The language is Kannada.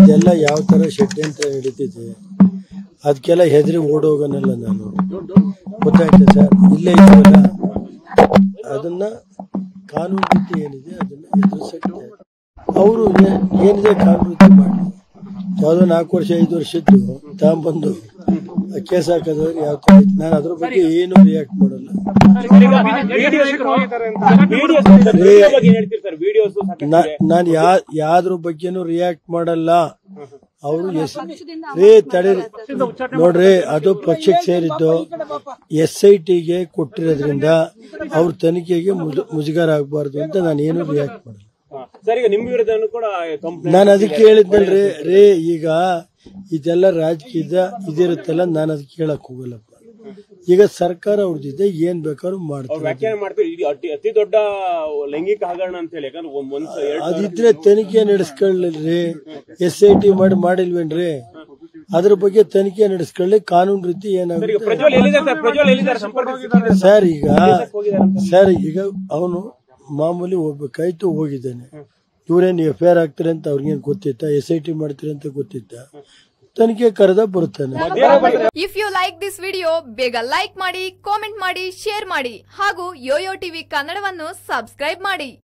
ಇದೆಲ್ಲ ಯಾವ ತರ ಷಡ್ಯಂತ್ರ ನಡೀತಿದೆ ಅದಕ್ಕೆಲ್ಲ ಹೆದರಿ ಓಡೋಗನಲ್ಲ ನಾನು. ಗೊತ್ತಾಯ್ತಾ ಸರ್? ಇಲ್ಲೇ ಇದೆಯಲ್ಲ ಅದನ್ನ ಕಾನೂನು ರೀತಿ ಏನಿದೆ ಅದನ್ನ ಎದುರಿಸಕ್ಕೆ ಅವರು ಏನಿದೆ ಕಾನೂನು ರೀತಿ ಮಾಡಿ ಯಾವುದೋ 4 ವರ್ಷ 5 ವರ್ಷದ್ದು ತಗೊಂಬಂದು ಕೇಸ್ ಹಾಕೋದವ್ರು ಯಾವ ತರ. ನಾನು ಅದ್ರ ಬಗ್ಗೆ ಏನು ರಿಯಾಕ್ಟ್ ಮಾಡಲ್ಲ. ನಾನು ಯಾವ್ದ್ರ ಬಗ್ಗೆನೂ ರಿಯಾಕ್ಟ್ ಮಾಡಲ್ಲ. ಅವರು ನೋಡ್ರಿ, ಅದು ಪಕ್ಷಕ್ಕೆ ಸೇರಿದ್ದು SITಗೆ ಕೊಟ್ಟಿರೋದ್ರಿಂದ ಅವ್ರ ತನಿಖೆಗೆ ಮುಜುಗರ ಆಗಬಾರ್ದು ಅಂತ ನಾನು ಏನು ರಿಯಾಕ್ಟ್ ಮಾಡಲ್ಲ. ನಾನು ಅದಕ್ಕೆ ಹೇಳಿದ್ನಲ್ರಿ ಈಗ ಇದೆಲ್ಲ ರಾಜಕೀಯದ ಇದಿರುತ್ತಲ್ಲ, ನಾನು ಅದಕ್ಕೆ ಕೇಳಕ್ ಹೋಗಲ್ಲಪ್ಪ. ಈಗ ಸರ್ಕಾರ ಅವ್ರದ್ದಿದೆ, ಏನ್ ಬೇಕಾದ್ರೂ ಮಾಡ್ತಾರೆ. ಅತಿ ದೊಡ್ಡ ಲೈಂಗಿಕ ಹಗರಣ ಅಂತ ಹೇಳಿ ಅದಿದ್ರೆ ತನಿಖೆ ನಡೆಸ್ಕೊಳ್ಳಿ. SIT ಮಾಡಿಲ್ವೇನ್ರಿ? ಅದ್ರ ಬಗ್ಗೆ ತನಿಖೆ ನಡೆಸ್ಕೊಳ್ಳಿ. ಕಾನೂನು ರೀತಿ ಏನಾಗುತ್ತೆ ಸರ್. ಈಗ ಅವನು ಮಾಮೂಲಿ ಹೋಗ್ಬೇಕಾಯ್ತು, ಹೋಗಿದ್ದಾನೆ. ಇವ್ರೇನು FIR ಆಗ್ತಾರೆ ಅಂತ ಅವ್ರಿಗೇನು ಗೊತ್ತಿತ್ತ? SIT ಮಾಡ್ತಾರೆ ಅಂತ ಗೊತ್ತಿತ್ತ? ತನಿಖೆ ಕರೆದ ಬರುತ್ತಾನೆ. If you like this video ಬೇಗ ಲೈಕ್ ಮಾಡಿ, ಕಾಮೆಂಟ್ ಮಾಡಿ, ಶೇರ್ ಮಾಡಿ ಹಾಗೂ ಯೋಯೋ ಟಿವಿ ಕನ್ನಡವನ್ನು ಸಬ್ಸ್ಕ್ರೈಬ್ ಮಾಡಿ.